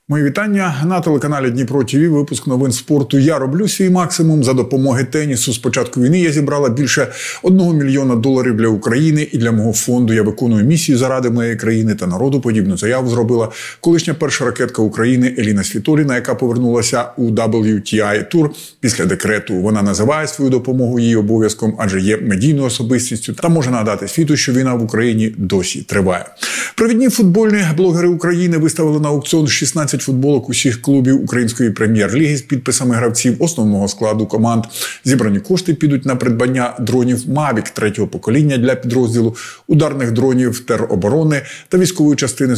Мої вітання на телеканалі Дніпро ТВ. Випуск новин спорту. Я роблю свій максимум. За допомоги тенісу з початку війни я зібрала більше $1 мільйона для України і для мого фонду. Я виконую місію заради моєї країни та народу. Подібну заяву зробила колишня перша ракетка України Еліна Світоліна, яка повернулася у WTA-тур після декрету. Вона називає свою допомогу її обов'язком, адже є медійною особистістю та може нагадати світу, що війна в Україні досі триває. Провідні футбольні блогери України виставили на аукціон 16 футболок усіх клубів Української прем'єр-ліги з підписами гравців основного складу команд. Зібрані кошти підуть на придбання дронів Mavic 3-го покоління для підрозділу ударних дронів тероборони та військової частини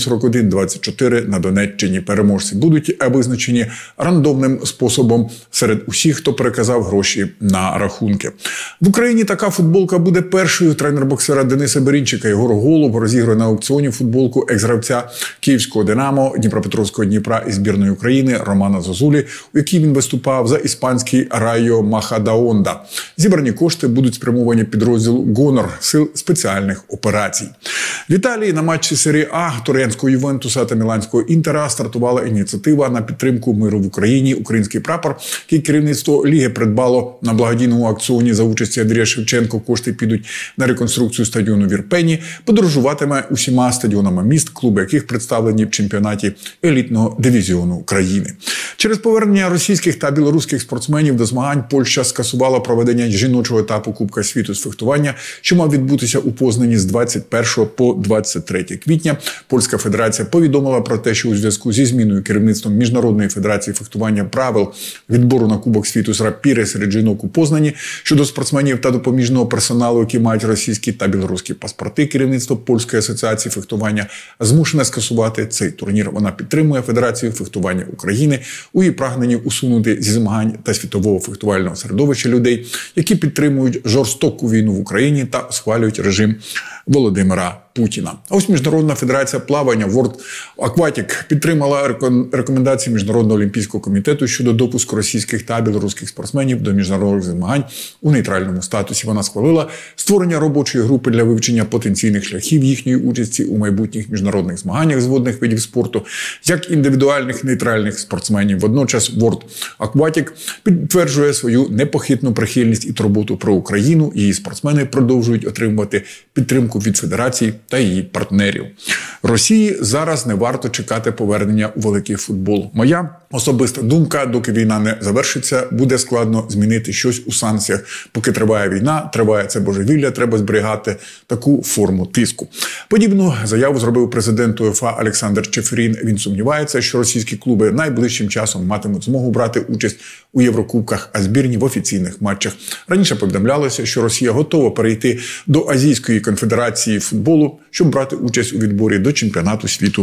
4124 на Донеччині. Переможці будуть визначені рандомним способом серед усіх, хто переказав гроші на рахунки. В Україні така футболка буде першою. Тренер боксера Дениса Берінчика Єгор Голуб розігрує на аукціоні футболку екс-гравця Київського «Динамо», Дніпропетровського «Дніпра» і збірної України Романа Зозулі, у якій він виступав за іспанський Райо Махадаонда. Зібрані кошти будуть спрямовані підрозділу «Гонор» сил спеціальних операцій. В Італії на матчі серії А Торрентського Ювентуса та Міланського Інтера стартувала ініціатива на підтримку миру в Україні. Український прапор, який керівництво ліги придбало на благодійному аукціоні за участі Андрія Шевченко, кошти підуть на реконструкцію стадіону в Ірпені, подорожуватиме усіма стадіонами міст, клуби яких представлені в чемпіонаті елітного дивізіону України. Через повернення російських та білоруських спортсменів до змагань Польща скасувала проведення жіночого етапу Кубка світу з фехтування, що мав відбутися у Познані з 21 по 23 квітня. Польська федерація повідомила про те, що у зв'язку зі зміною керівництвом Міжнародної федерації фехтування правил відбору на Кубок світу з рапіри серед жінок у Познані щодо спортсменів та допоміжного персоналу, які мають російські та білоруські паспорти, керівництво Польської асоціації фехтування змушене скасувати цей турнір. Вона підтримує Федерацію фехтування України у її прагненні усунути зі змагань та світового фехтувального середовища людей, які підтримують жорстоку війну в Україні та схвалюють режим Володимира Путіна. А ось Міжнародна федерація плавання World Aquatic підтримала рекомендації Міжнародного олімпійського комітету щодо допуску російських та білоруських спортсменів до міжнародних змагань у нейтральному статусі. Вона схвалила створення робочої групи для вивчення потенційних шляхів їхньої участі у майбутніх міжнародних змаганнях з водних видів спорту, як індивідуальних нейтральних спортсменів. Водночас World Aquatic підтверджує свою непохитну прихильність і турботу про Україну. Її спортсмени продовжують отримувати підтримку від федерації та її партнерів. Росії зараз не варто чекати повернення у великий футбол. Моя особиста думка, доки війна не завершиться, буде складно змінити щось у санкціях. Поки триває війна, триває це божевілля, треба зберігати таку форму тиску. Подібну заяву зробив президент УЄФА Олександр Чеферін. Він сумнівається, що російські клуби найближчим часом матимуть змогу брати участь у Єврокубках, а збірні в офіційних матчах. Раніше повідомлялося, що Росія готова перейти до Азійської конфедерації футболу, щоб брати участь у відборі до чемпіонату світу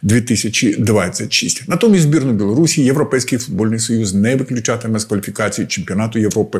2026. Натомість збірну Білорусі Європейський футбольний союз не виключатиме з кваліфікації чемпіонату Європи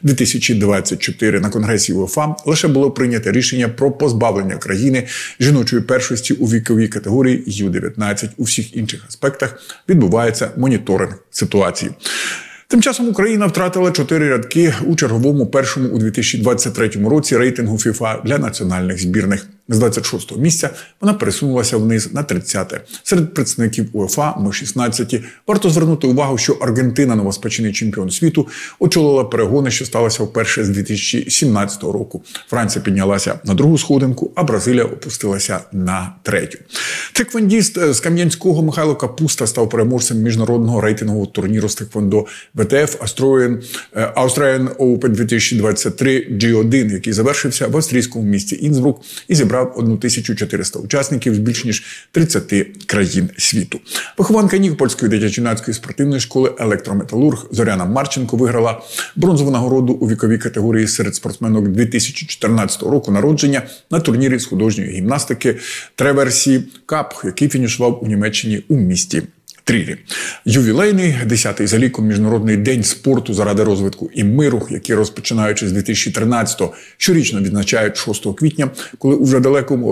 2024. На Конгресі УЄФА лише було прийнято рішення про позбавлення країни жіночої першості у віковій категорії Ю-19. У всіх інших аспектах відбувається моніторинг ситуації. Тим часом Україна втратила 4 рядки у черговому першому у 2023 році рейтингу ФІФА для національних збірних. З 26-го місця вона пересунулася вниз на 30-те. Серед представників УЄФА ми 16-ті. Варто звернути увагу, що Аргентина, новоспечений чемпіон світу, очолила перегони, що сталося вперше з 2017 року. Франція піднялася на другу сходинку, а Бразилія опустилася на третю. Тхеквондіст з Кам'янського Михайло Капуста став переможцем міжнародного рейтингового турніру з тхеквондо ВТФ Australian Open 2023 G1, який завершився в австрійському місті Інсбрук і зібрав 1400 учасників з більш ніж 30 країн світу. Вихованка Нікопольської дитячо-юнацької спортивної школи «Електрометалург» Зоряна Марченко виграла бронзову нагороду у віковій категорії серед спортсменок 2014 року народження на турнірі з художньої гімнастики Треверсі Кап, який фінішував у Німеччині у місті Трірі. Ювілейний 10-й за ліком Міжнародний день спорту заради розвитку і миру, який, розпочинаючи з 2013-го, щорічно відзначають 6 квітня, коли у вже далекому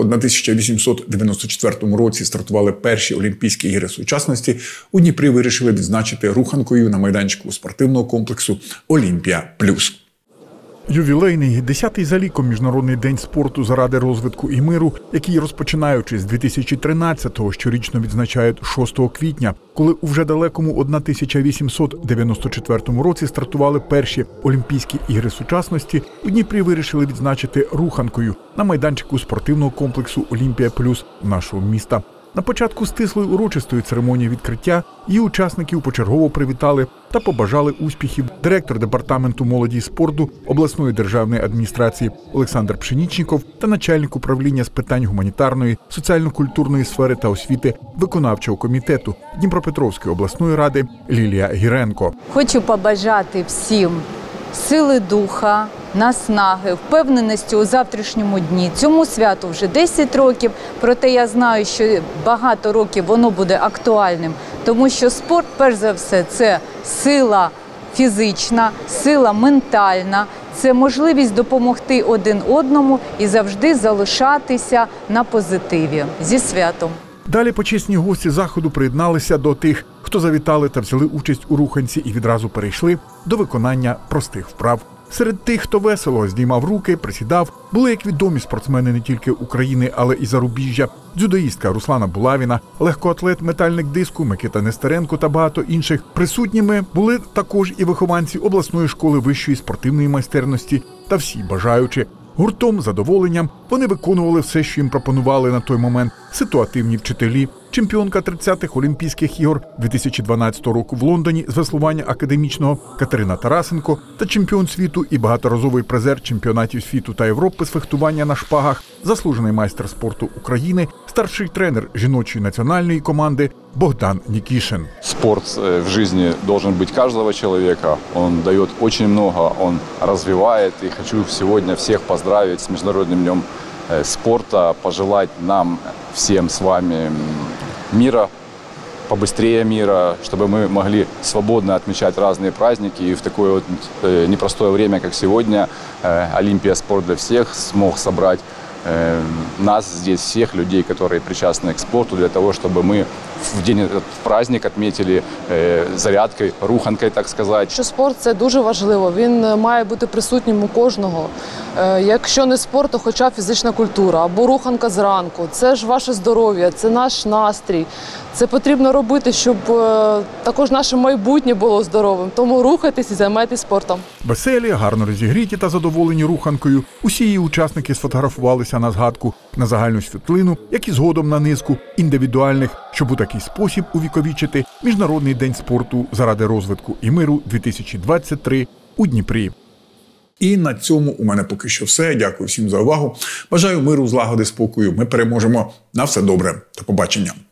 1894 році стартували перші Олімпійські ігри сучасності, у Дніпрі вирішили відзначити руханкою на майданчику спортивного комплексу «Олімпія+». Ювілейний 10-й за ліком Міжнародний день спорту заради розвитку і миру, який, розпочинаючи з 2013-го, щорічно відзначають 6 квітня, коли у вже далекому 1894 році стартували перші Олімпійські ігри сучасності, у Дніпрі вирішили відзначити руханкою на майданчику спортивного комплексу «Олімпія Плюс» нашого міста. На початку стислої урочистої церемонії відкриття її учасників почергово привітали та побажали успіхів директор департаменту молоді і спорту обласної державної адміністрації Олександр Пшенічніков та начальник управління з питань гуманітарної, соціально-культурної сфери та освіти виконавчого комітету Дніпропетровської обласної ради Лілія Гіренко. Хочу побажати всім сили духа, наснаги, впевненості у завтрашньому дні. Цьому святу вже 10 років, проте я знаю, що багато років воно буде актуальним, тому що спорт, перш за все, це сила фізична, сила ментальна, це можливість допомогти один одному і завжди залишатися на позитиві. Зі святом! Далі почесні гості заходу приєдналися до тих, хто завітали та взяли участь у руханці і відразу перейшли до виконання простих вправ. Серед тих, хто весело здіймав руки, присідав, були як відомі спортсмени не тільки України, але і зарубіжжя. Дзюдоїстка Руслана Булавіна, легкоатлет метальник диску Микита Нестеренко та багато інших. Присутніми були також і вихованці обласної школи вищої спортивної майстерності та всі бажаючі. Гуртом, задоволенням вони виконували все, що їм пропонували на той момент ситуативні вчителі. Чемпіонка 30-х Олімпійських ігор 2012 року в Лондоні з веслування академічного Катерина Тарасенко та чемпіон світу і багаторазовий призер чемпіонатів світу та Європи з фехтування на шпагах, заслужений майстер спорту України, старший тренер жіночої національної команди Богдан Нікішин. Спорт в жизни должен быть каждого человека. Он дает очень много, он развивает. И хочу сегодня всех поздравить с Международным днем спорта, пожелать нам всем с вами мира, побыстрее мира, чтобы мы могли свободно отмечать разные праздники. И в такое вот непростое время, как сегодня, Олимпия спорт для всех смог собрать нас здесь, всех людей, которые причастны к спорту, для того, чтобы мы в день этот праздник отметили зарядкою, руханкою, так сказати. Що спорт – це дуже важливо, він має бути присутнім у кожного. Якщо не спорт, то хоча б фізична культура або руханка зранку. Це ж ваше здоров'я, це наш настрій. Це потрібно робити, щоб також наше майбутнє було здоровим. Тому рухайтесь і займайтесь спортом. Веселі, гарно розігріті та задоволені руханкою. Усі її учасники сфотографувалися на згадку, на загальну світлину, як і згодом на низку індивідуальних, щоб у такий спосіб увіковічити Міжнародний день спорту заради розвитку і миру 2023 у Дніпрі. І на цьому у мене поки що все. Дякую всім за увагу. Бажаю миру, злагоди, спокою. Ми переможемо. На все добре. До побачення.